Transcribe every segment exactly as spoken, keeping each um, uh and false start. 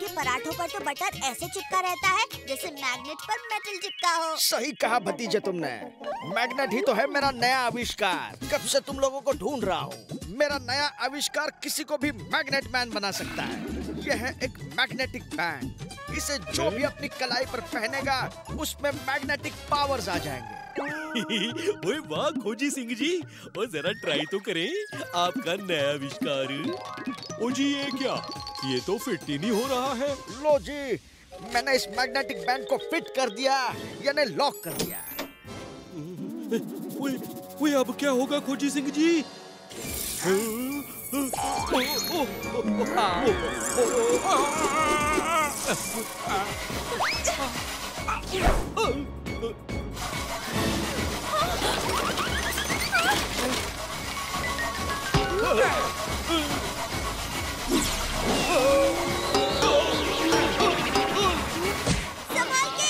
आपके पराठों पर तो बटर ऐसे चिपका रहता है जैसे मैग्नेट पर मेटल चिपका हो। सही कहा भतीजे तुमने। मैग्नेट ही तो है मेरा नया आविष्कार। कब से तुम लोगों को ढूंढ रहा हूँ। मेरा नया आविष्कार किसी को भी मैग्नेट मैन बना सकता है। यह है एक मैग्नेटिक बैंड। इसे जो भी अपनी कलाई पर पहनेगा उसमें मैग्नेटिक पावर्स आ जाएंगे। ओए वाह खोजी सिंह जी, और जरा ट्राई तो करें आपका नया आविष्कार। ओ जी ये क्या, ये तो फिट ही नहीं हो रहा है। लो जी, मैंने इस मैग्नेटिक बैंड को फिट कर दिया, यानी लॉक कर दिया। ओए ओए अब क्या होगा खोजी सिंह जी? संभाल के।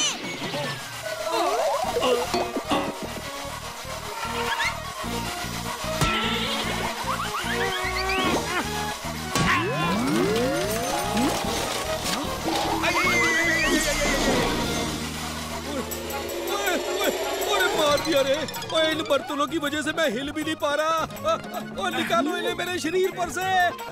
मार दिया रे। ओए इन बर्तनों की वजह से मैं हिल भी नहीं पा रहा। और निकालो इन्हें मेरे शरीर पर से।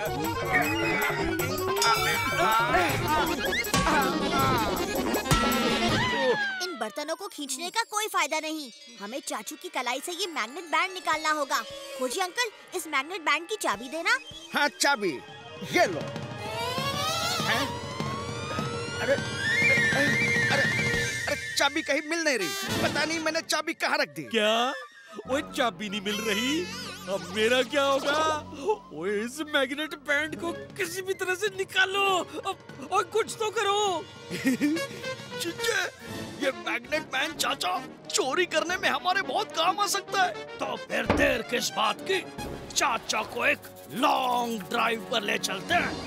इन बर्तनों को खींचने का कोई फायदा नहीं। हमें चाचू की कलाई से ये मैग्नेट बैंड निकालना होगा। खोजी अंकल, इस मैग्नेट बैंड की चाबी देना। हाँ चाबी, ये लो। हैं? अरे अरे अरे चाबी कहीं मिल नहीं रही। पता नहीं मैंने चाबी कहाँ रख दी। क्या? ओए चाबी नहीं मिल रही? अब मेरा क्या होगा? ओए इस मैग्नेट बैंड को किसी भी तरह से निकालो। अब और कुछ तो करो। चिंचे, ये मैग्नेट बैंड चाचा चोरी करने में हमारे बहुत काम आ सकता है। तो फिर देर किस बात की, चाचा को एक लॉन्ग ड्राइव पर ले चलते हैं।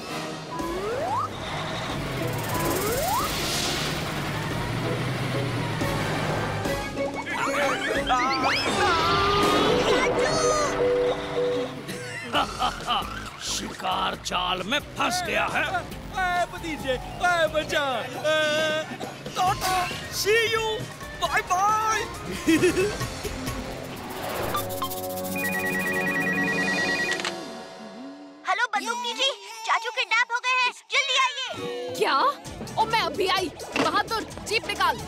शिकार जाल में फंस गया है। भतीजे बचा। Tata, see you, bye bye. Hello बंदूकनी जी, चाचू किडनैप हो गए हैं, जल्दी आइए। क्या? ओ मैं अभी आई। बहादुर जीप निकाल।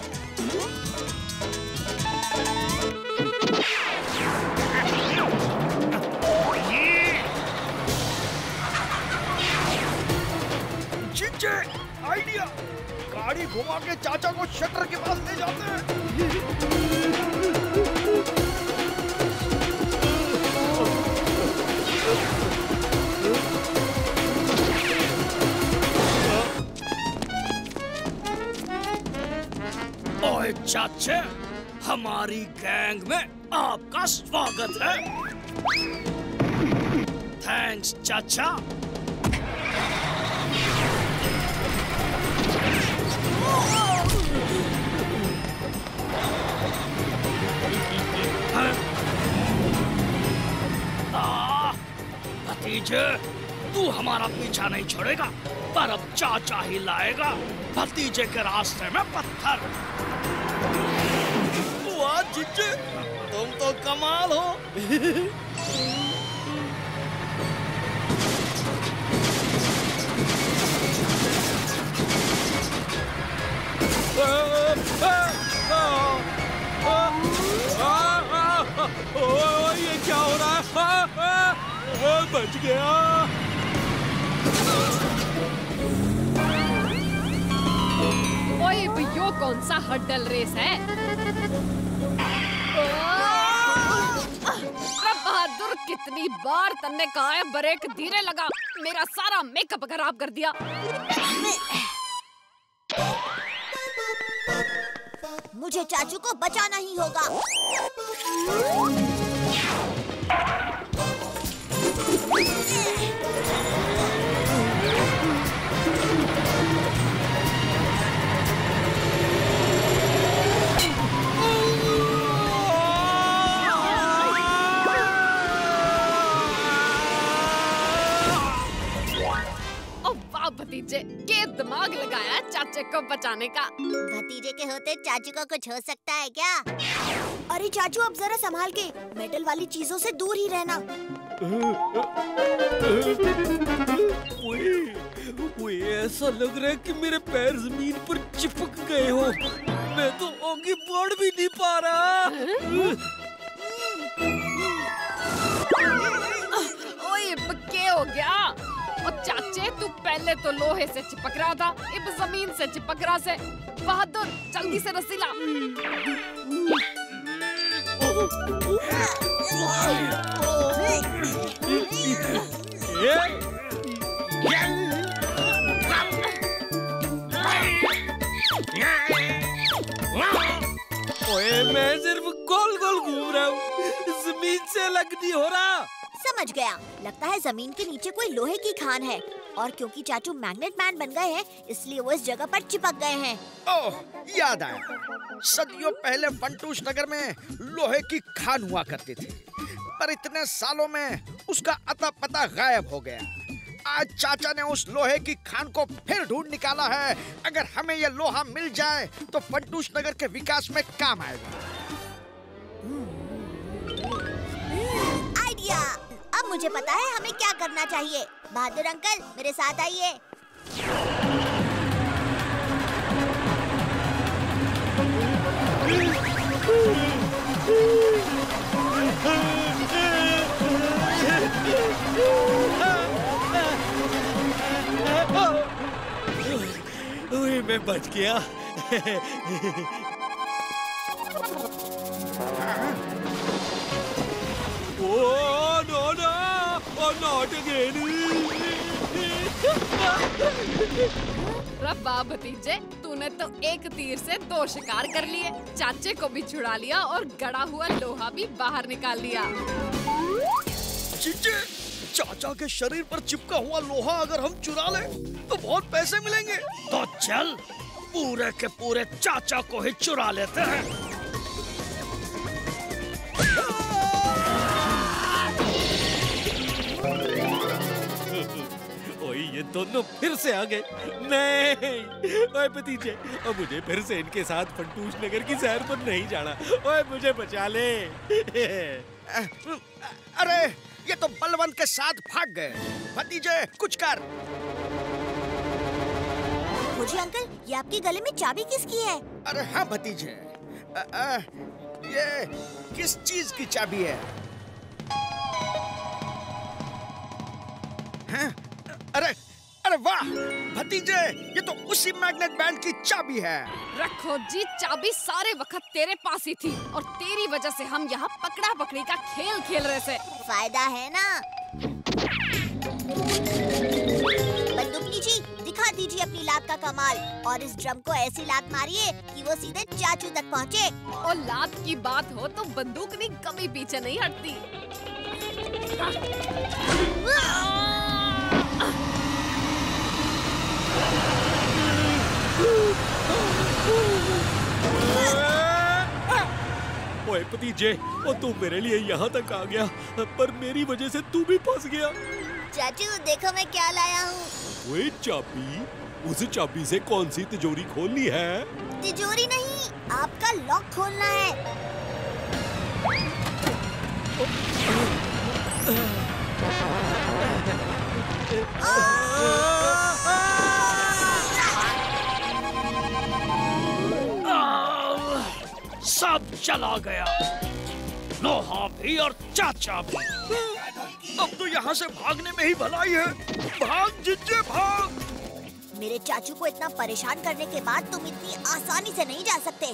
चिंचे, आइडिया। गाड़ी घुमा के चाचा को शटर के पास ले जाते हैं। ओए चाचे, हमारी गैंग में आपका स्वागत है। थैंक्स चाचा। भतीजे, तू हमारा पीछा नहीं छोड़ेगा, पर अब चाचा ही लाएगा भतीजे के रास्ते में पत्थर। वाह चिंचे, तुम तो कमाल हो। ये क्या हो रहा है? बच गया। ओए भैया, कौन सा हड्डल रेस है? बहादुर, कितनी बार तन्ने कहा है ब्रेक धीरे लगा। मेरा सारा मेकअप खराब कर दिया। मुझे चाचू को बचाना ही होगा। ओ वाह भतीजे, ये दिमाग लगाया चाचे को बचाने का। भतीजे के होते चाचू को कुछ हो सकता है क्या? अरे चाचू अब जरा संभाल के, मेटल वाली चीजों से दूर ही रहना। ओए, ओए, ऐसा लग रहा है कि मेरे पैर जमीन पर चिपक गए हो। मैं तो आगे बढ़ भी नहीं पा रहा। ओए क्या हो गया? और चाचे तू पहले तो लोहे से चिपक रहा था, अब जमीन से चिपक रहा से। बहादुर जल्दी से रस्सी ला। ओए, मैं सिर्फ गोल गोल घूम रहा हूँ, जमीन से अलग नहीं हो रहा। समझ गया, लगता है जमीन के नीचे कोई लोहे की खान है, और क्योंकि चाचू मैग्नेट मैन बन गए हैं, इसलिए वो इस जगह पर चिपक गए हैं। ओह, याद आया, सदियों पहले फंटूश नगर में लोहे की खान हुआ करती थी, पर इतने सालों में उसका अता पता गायब हो गया। आज चाचा ने उस लोहे की खान को फिर ढूंढ निकाला है। अगर हमें यह लोहा मिल जाए तो फंटूश नगर के विकास में काम आएगा। आइडिया! अब मुझे पता है हमें क्या करना चाहिए। बहादुर अंकल, मेरे साथ आइए। ओए, मैं बच गया। Oh, no, no! Oh, not again! रब्बा भतीजे, तूने तो एक तीर से दो शिकार कर लिए। चाचे को भी छुड़ा लिया और गड़ा हुआ लोहा भी बाहर निकाल लिया। चीचे, चाचा के शरीर पर चिपका हुआ लोहा अगर हम चुरा ले तो बहुत पैसे मिलेंगे। तो चल, पूरे के पूरे चाचा को ही चुरा लेते हैं। ओए, ये दोनों फिर से आ गए। नहीं, ओए भतीजे, अब मुझे फिर से इनके साथ फंटूश नगर की सैर पर नहीं जाना। ओए, मुझे बचा ले। अरे, ये तो बलवंत के साथ भाग गए। भतीजे, कुछ कर। खोजी अंकल, ये आपके गले में चाबी किसकी है? अरे हाँ भतीजे, आ, आ, ये किस चीज की चाबी है? हैं? अरे अरे वाह भतीजे, ये तो उसी मैग्नेट बैंड की चाबी है। रखो जी, चाबी सारे वक्त तेरे पास ही थी और तेरी वजह से हम यहाँ पकड़ा पकड़ी का खेल खेल रहे थे। फायदा है ना। बंदूकनी जी, दिखा दीजिए अपनी लात का कमाल और इस ड्रम को ऐसी लात मारिए कि वो सीधे चाचू तक पहुँचे। और लात की बात हो तो बंदूकनी कभी पीछे नहीं हटती। ओए भतीजे, और तू मेरे लिए यहाँ तक आ गया, पर मेरी वजह से तू भी फंस गया। चाचू देखो मैं क्या लाया हूँ। ओए चाबी, उस चाबी से कौन सी तिजोरी खोलनी है? तिजोरी नहीं, आपका लॉक खोलना है। सब चला गया, लोहा भी और चाचा भी। अब तो यहाँ से भागने में ही भलाई है। भाग जिज्जे भाग। मेरे चाचू को इतना परेशान करने के बाद तुम इतनी आसानी से नहीं जा सकते।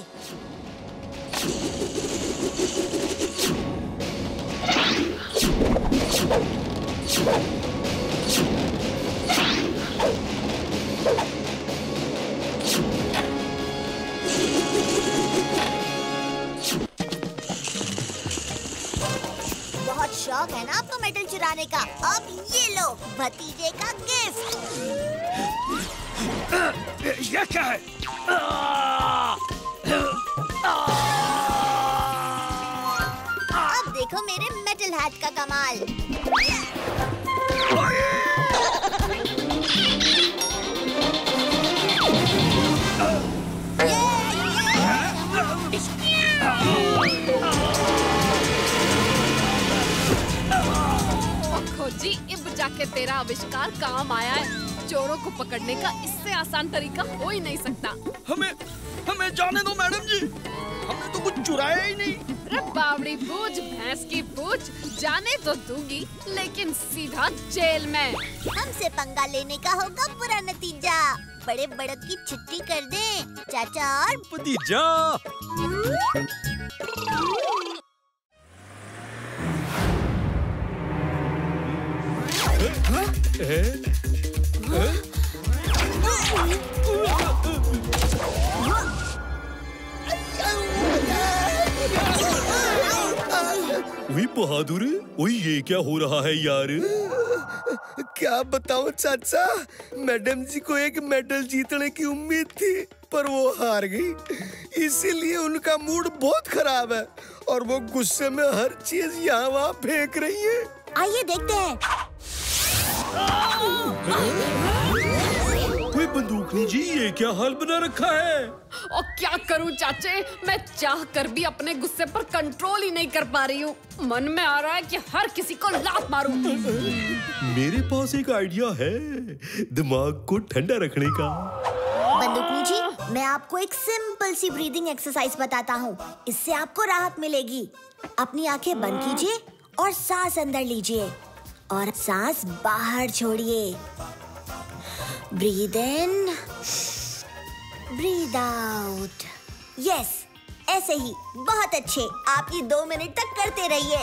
बहुत शौक है ना आपको मेटल चुराने का। अब ये लो भतीजे का गिफ्ट। ये क्या है? अब देखो मेरे मेटल हैट का कमाल। जाके तेरा आविष्कार काम आया है। चोरों को पकड़ने का इससे आसान तरीका हो ही नहीं सकता। हमें हमें जाने दो मैडम जी, हमने तो कुछ चुराया ही नहीं। अरे बावड़ी पूछ, भैंस की पूछ, जाने तो दूंगी लेकिन सीधा जेल में। हमसे पंगा लेने का होगा बुरा नतीजा। बड़े बड़क की छुट्टी कर दें चाचा और भतीजा। वही बहादुर, वही ये क्या हो रहा है यार? क्या बताऊं चाचा, मैडम जी को एक मेडल जीतने की उम्मीद थी पर वो हार गई, इसीलिए उनका मूड बहुत खराब है और वो गुस्से में हर चीज यहाँ वहाँ फेंक रही है। आइए देखते हैं। कोई बंदूकनी जी, ये क्या हाल बना रखा है? और क्या करूं चाचे, मैं चाह कर भी अपने गुस्से पर कंट्रोल ही नहीं कर पा रही हूँ। मन में आ रहा है कि हर किसी को लात मारूं। मेरे पास एक आइडिया है दिमाग को ठंडा रखने का। बंदूकनी जी, मैं आपको एक सिंपल सी ब्रीदिंग एक्सरसाइज बताता हूँ, इससे आपको राहत मिलेगी। अपनी आंखें बंद कीजिए और सांस अंदर लीजिए और सांस बाहर छोड़िए। Breathe in, breathe out. Yes, ऐसे ही, बहुत अच्छे। आप ये दो मिनट तक करते रहिए।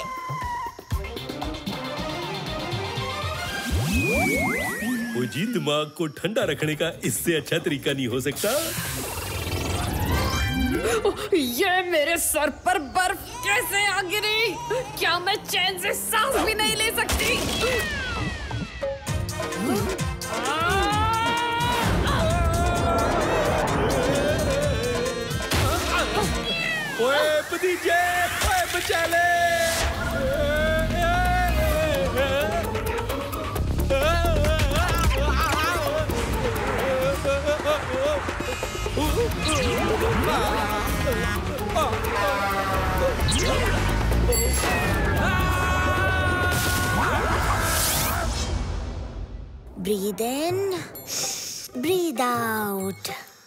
ओ जी, दिमाग को ठंडा रखने का इससे अच्छा तरीका नहीं हो सकता। ये मेरे सर पर बर्फ कैसे आ गिरी? क्या मैं चैन से सांस भी नहीं ले सकती? ओए भतीजे, ओए बचा ले। Breathe in, breathe out.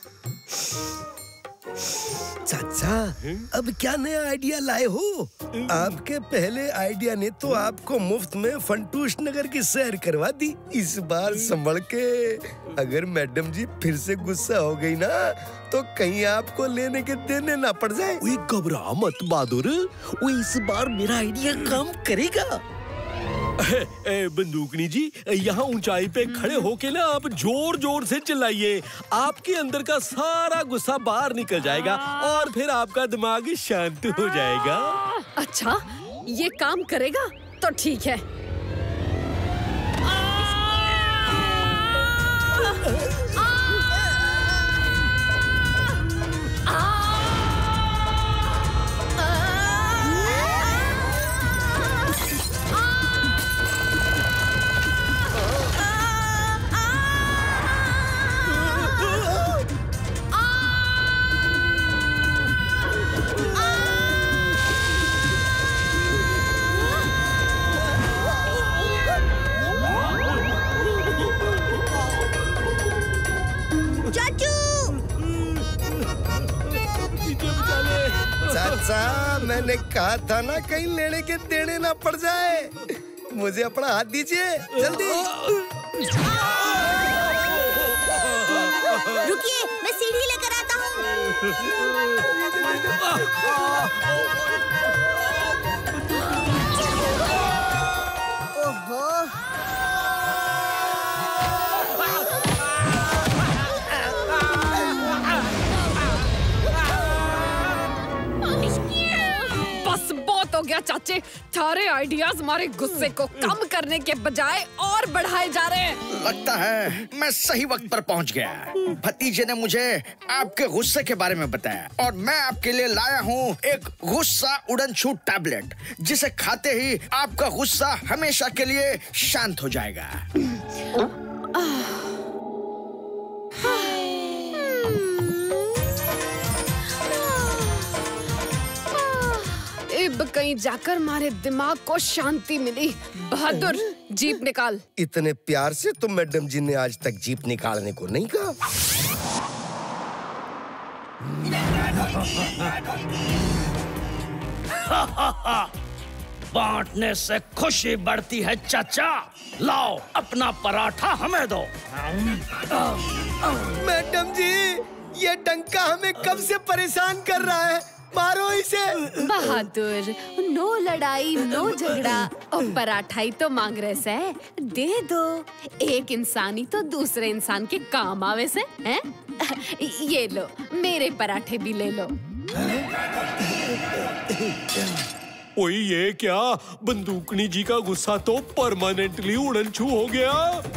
चाचा, अब क्या नया आइडिया लाए हो? आपके पहले आइडिया ने तो आपको मुफ्त में फंटूश नगर की सैर करवा दी। इस बार संभल के, अगर मैडम जी फिर से गुस्सा हो गई ना तो कहीं आपको लेने के देने ना पड़ जाए। ओए घबरा मत बहादुर, वो इस बार मेरा आइडिया काम करेगा। ए, ए, बंदूकनी जी, यहाँ ऊंचाई पे खड़े होके ना आप जोर जोर से चिल्लाइए, आपके अंदर का सारा गुस्सा बाहर निकल जाएगा और फिर आपका दिमाग शांत हो जाएगा। अच्छा, ये काम करेगा तो ठीक है। चाचा, मैंने कहा था ना कहीं लेने के देने ना पड़ जाए। मुझे अपना हाथ दीजिए जल्दी। रुकिए, मैं सीढ़ी लेकर आता हूँ। ओहो, बस बहुत हो गया चाचे, सारे आइडियाज हमारे गुस्से को कम करने के बजाय और बढ़ाए जा रहे हैं। लगता है मैं सही वक्त पर पहुंच गया। भतीजे ने मुझे आपके गुस्से के बारे में बताया और मैं आपके लिए लाया हूँ एक गुस्सा उड़न छूट टैबलेट, जिसे खाते ही आपका गुस्सा हमेशा के लिए शांत हो जाएगा। अब कहीं जाकर हमारे दिमाग को शांति मिली। बहादुर, जीप निकाल। इतने प्यार से तो मैडम जी ने आज तक जीप निकालने को नहीं कहा। बांटने से खुशी बढ़ती है चाचा। लाओ अपना पराठा हमें दो। मैडम जी, ये डंका हमें कब से परेशान कर रहा है, मारो इसे। बहादुर, नो लड़ाई नो झगड़ा और पराठा ही तो मांग रहे से, दे दो। एक इंसान ही तो दूसरे इंसान के काम आवे से, हैं? ये लो, मेरे पराठे भी ले लो। ओए ये क्या, बंदूकनी जी का गुस्सा तो परमानेंटली उड़न छू हो गया।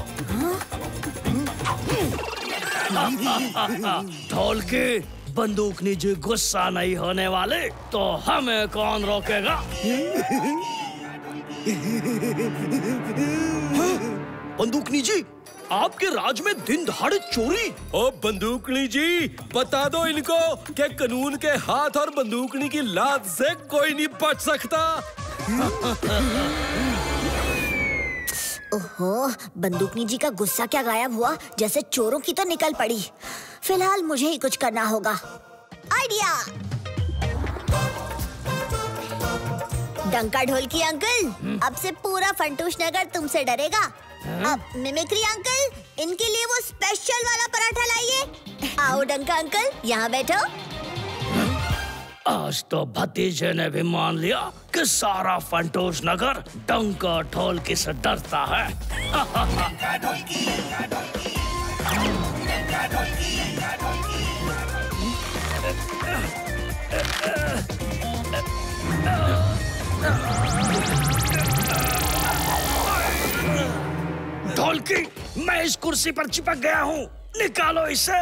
ढोलकी, बंदूकनी जी गुस्सा नहीं होने वाले तो हमें कौन रोकेगा? बंदूकनी जी, आपके राज में दिन दहाड़े चोरी। ओ बंदूकनी जी, बता दो इनको कि कानून के हाथ और बंदूकनी की लात से कोई नहीं बच सकता। ओहो, बंदूकनी जी का गुस्सा क्या गायब हुआ, जैसे चोरों की तो निकल पड़ी। फिलहाल मुझे ही कुछ करना होगा। आइडिया! डंका ढोलकी अंकल, अब से पूरा फंटूश नगर तुमसे डरेगा। अब मिमिक्री अंकल, इनके लिए वो स्पेशल वाला पराठा लाइए। आओ डंका अंकल, यहाँ बैठो। आज तो भतीजे ने भी मान लिया कि सारा फंटूश नगर डंका ढोलकी से डरता है। ढोलकी, मैं इस कुर्सी पर चिपक गया हूँ, निकालो इसे।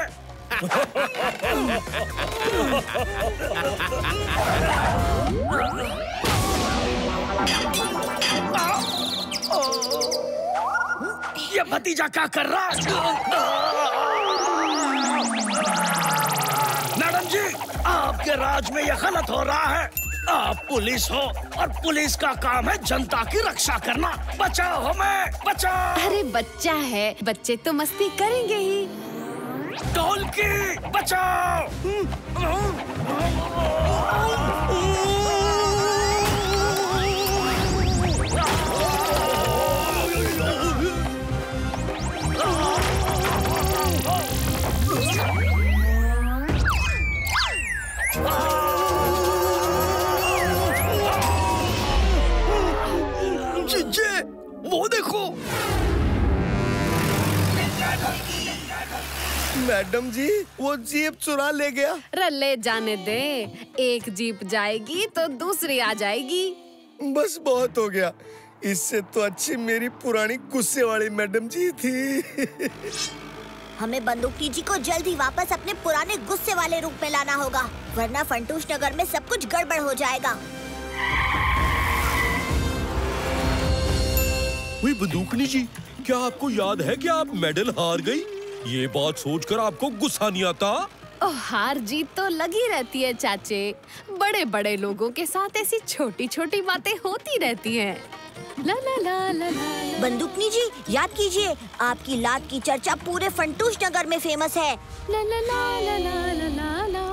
ये भतीजा क्या कर रहा है? मैडम जी, आपके राज में ये गलत हो रहा है। आप पुलिस हो और पुलिस का काम है जनता की रक्षा करना। बचाओ हमें, बचाओ। अरे बच्चा है, बच्चे तो मस्ती करेंगे ही। ढोलकी, बचाओ। जीजे, वो देखो। मैडम जी, वो जीप चुरा ले गया। रल्ले जाने दे, एक जीप जाएगी तो दूसरी आ जाएगी। बस बहुत हो गया, इससे तो अच्छी मेरी पुरानी गुस्से वाली मैडम जी थी। हमें बंदूकनी जी को जल्द ही वापस अपने पुराने गुस्से वाले रूप में लाना होगा, वरना फंटूश नगर में सब कुछ गड़बड़ हो जाएगा। वही बंदूकनी जी, क्या आपको याद है कि आप मेडल हार गई? ये बात सोचकर आपको गुस्सा नहीं आता? ओ, हार जीत तो लगी रहती है चाचे। बड़े बड़े लोगों के साथ ऐसी छोटी छोटी बातें होती रहती हैं। ला ला ला ला ला। बंदूकनी जी, याद कीजिए, आपकी लात की चर्चा पूरे फंटूश नगर में फेमस है। ला ला ला ला ला ला ला ला।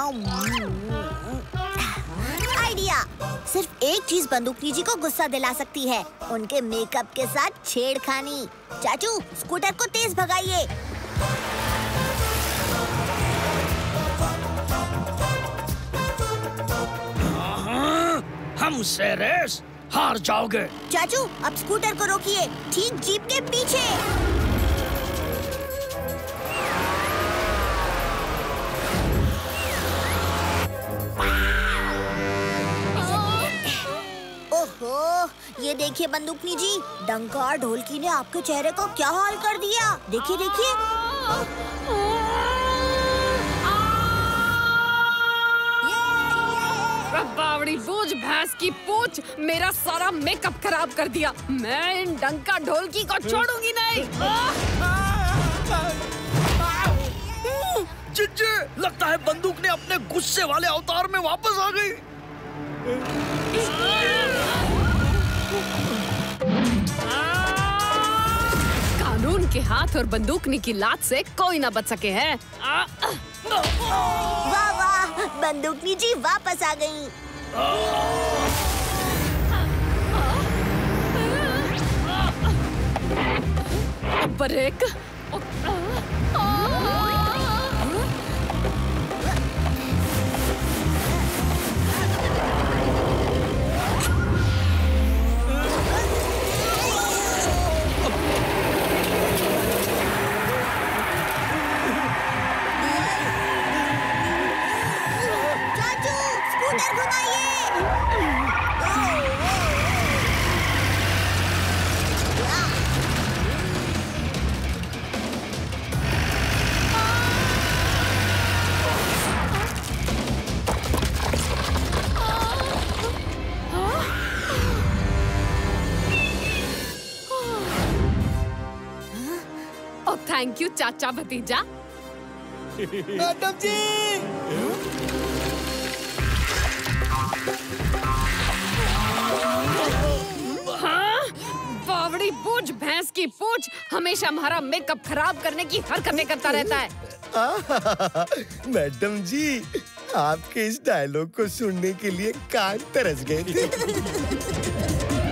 आइडिया! सिर्फ एक चीज बंदूकनी जी को गुस्सा दिला सकती है, उनके मेकअप के साथ छेड़खानी। चाचू, स्कूटर को तेज भगाइए। हमसे रेस हार जाओगे। चाचू, अब स्कूटर को रोकिए, ठीक जीप के पीछे। ओहो, ये देखिए बंदूकनी जी, डंका और ढोलकी ने आपके चेहरे को क्या हाल कर दिया। देखिए देखिए। बावड़ी बूझ भैंस की पूछ, मेरा सारा मेकअप खराब कर दिया। मैं इन डंका ढोलकी को छोड़ूंगी नहीं। जिज्जे, लगता है बंदूक ने अपने गुस्से वाले अवतार में वापस आ गई। कानून के हाथ और बंदूकनी की लात से कोई ना बच सके है। वाह वाह, बंदूकनी जी वापस आ गई। ब्रेक। चाचू, स्कूटर घुमाइए। थैंक यू चाचा भतीजा। मैडम जी, हाँ? बावड़ी पूछ, भैंस की पूछ, हमेशा हमारा मेकअप खराब करने की हरकतें करता रहता है। मैडम जी, आपके इस डायलॉग को सुनने के लिए कान तरस गए थे।